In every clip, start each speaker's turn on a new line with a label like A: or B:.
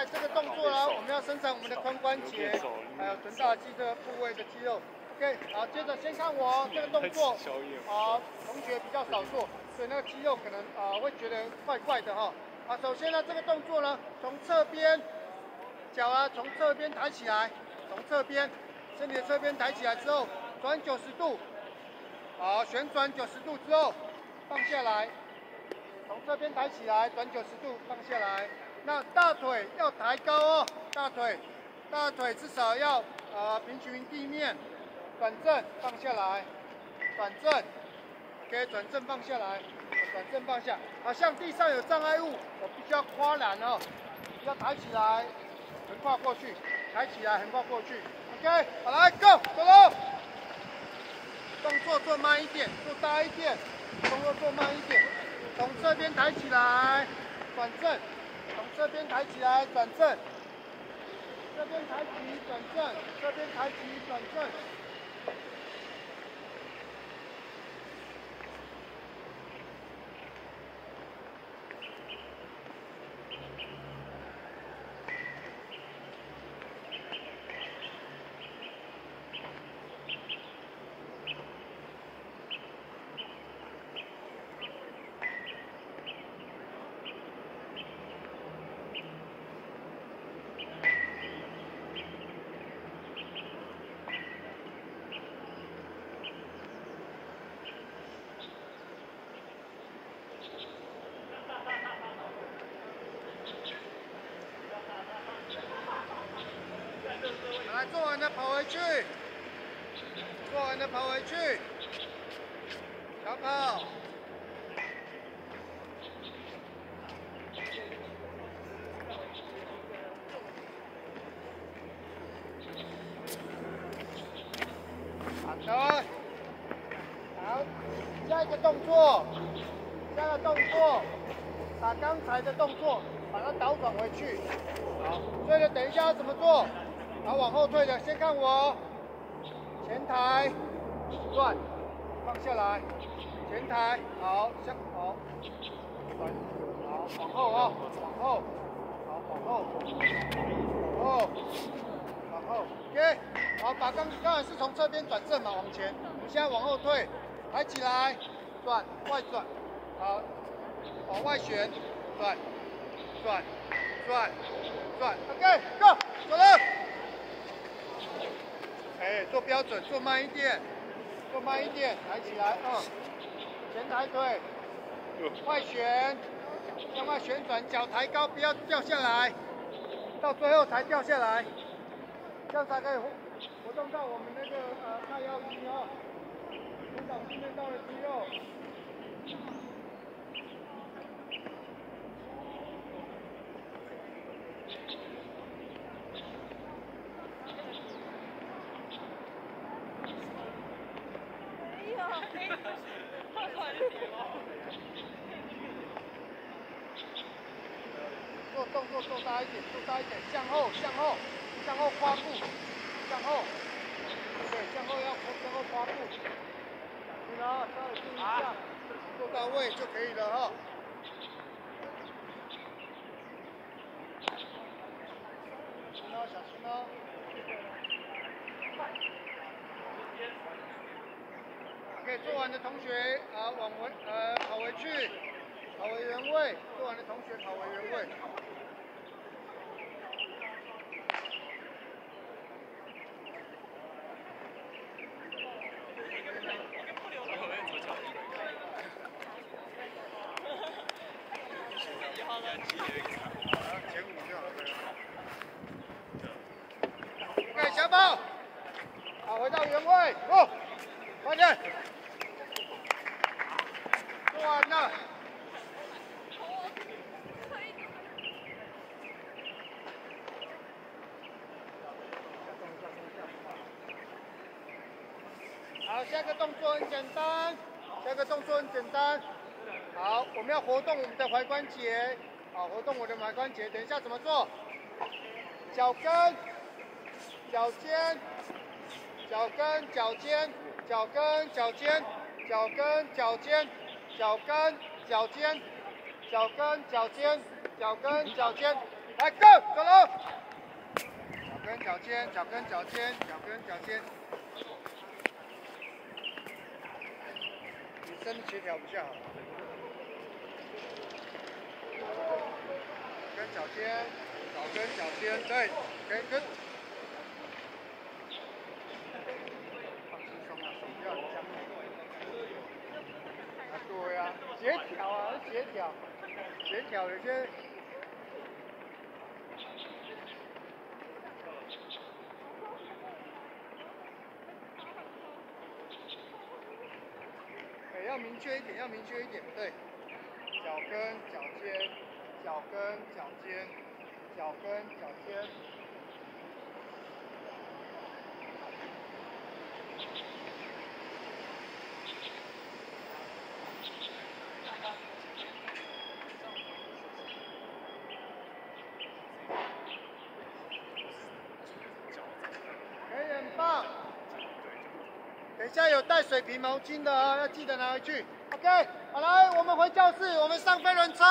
A: 在这个动作呢，我们要伸展我们的髋关节，还有臀大肌这个部位的肌肉。OK， 好，接着先看我这个动作，同学比较少做，所以那个肌肉可能会觉得怪怪的哈。首先呢，这个动作呢，从侧边，脚从侧边抬起来，从侧边，身体的侧边抬起来之后，转90度，好，旋转90度之后放下来。从这边抬起来，转90度放下来。那大腿要抬高哦，大腿至少要平行于地面。转正放下来，转正 ，OK， 转正放下来，转正放下。好像地上有障碍物，我必须要跨栏哦，要抬起来，横跨过去，抬起来，横跨过去。OK， 好来 ，Go， 走喽。动作做慢一点，做大一点，动作做慢一点。从这边抬起来，转正；从这边抬起来，转正；这边抬起，转正；这边抬起，转正。来，做完了跑回去，做完了跑回去，小跑。好的，好，下一个动作，把刚才的动作把它倒转回去。好，所以呢，等一下要怎么做？好，往后退的，先看我，前抬，转，放下来，前抬，好，好，转，好，往后啊，往后，好，往后 ，OK， 好，把刚才是从侧边转正嘛，往前，我们现在往后退，抬起来，转，外转，好，往外旋，转 ，OK，Go， 走了。做标准，做慢一点，抬起来，前抬腿，外旋，向外旋转，脚抬高，不要掉下来，到最后才掉下来，这样才可以活动到我们那个髂腰肌哦，减少训练到的肌肉。做动作做大一点，向后跨步，向后，对，向后跨步，对了，稍微注意一下，做到位就可以了哈。小心哦。OK， 做完的同学跑回去，跑回原位。做完的同学跑回原位。前5就好了。OK， 小跑，好，回到原位，go， 快点。做完了。好，下个动作很简单。好，我们要活动我们的踝关节。好，活动我的踝关节。等一下怎么做？脚跟、脚尖、脚跟、脚尖、脚跟、脚尖、脚跟、脚尖、脚跟、脚尖、脚跟、脚尖、脚跟、脚尖。 来 ，Go， 走喽！脚跟脚尖，脚跟脚尖，脚跟脚尖。你身体协调比较好。跟脚尖，脚跟脚尖，对，跟。放轻松啊，手不要僵。啊，对啊，协调啊，协调，协调有些。要明确一点，要明确一点，对。脚跟脚尖，脚跟脚尖，脚跟脚尖。可以，很棒。等一下有带水瓶毛巾的啊，要记得拿回去。OK， 好来，我们回教室，我们上飞轮车。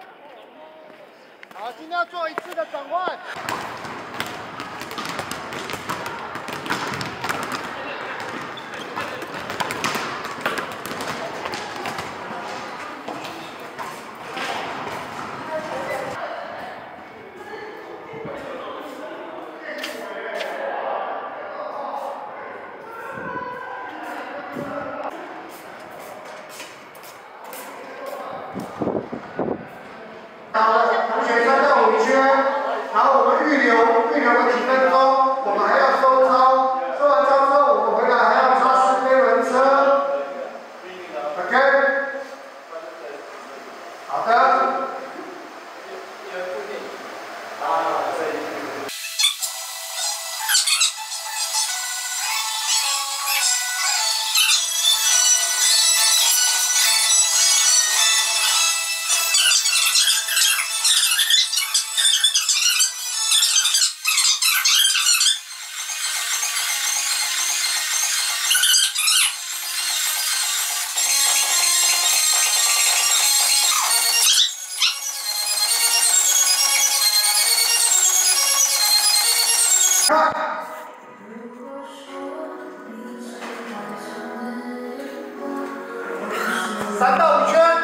A: 好，今天要做1次的转换。同学3到5圈，然后我们预留个几分钟，我们还要收操，收完操之后我们回来还要擦拭飞轮车。OK， 好的。3到5圈。